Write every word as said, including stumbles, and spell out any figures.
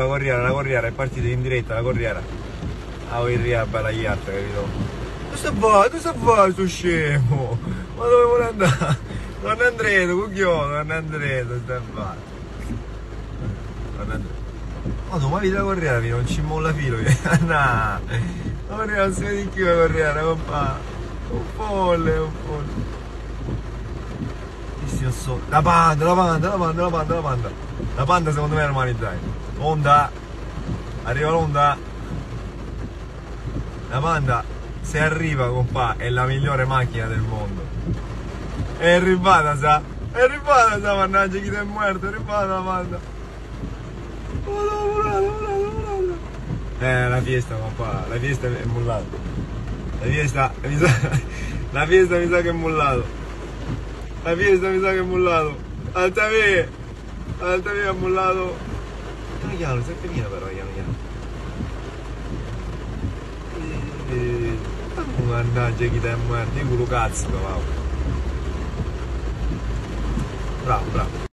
la corriera, la corriera è partita in diretta, la corriera. Ah, vuoi arrivare a bella yacht, capito? Dove sta va? Dove sta va, sto scemo? Ma dove vuole andare? Non andrete, cucchiolo, non andrete, sta a fare. Non andrete. Ma tu, ma vedi la corriera, non ci molla filo, no! La corriera non si vede più la corriera, compa. Un folle, un folle. La panda, la panda, la panda, la panda, la panda. La panda secondo me è normale, dai. Onda. Arriva l'onda. La panda, se arriva, compa, è la migliore macchina del mondo. È arrivata, sa? È arrivata, sa, mannaggia chi ti è morto, è arrivata la panda. Volata, volata, volata, volata. Eh, la fiesta, compa, la fiesta è mollata. La fiesta, mi sa, la fiesta mi sa che è mollato. La fiesta mi sa che è mollato. Alta via! Alta via, è mollato. Piano piano, sempre pieno però, piano piano. Mannaggia chi ti è morto, io culo cazzo, wow.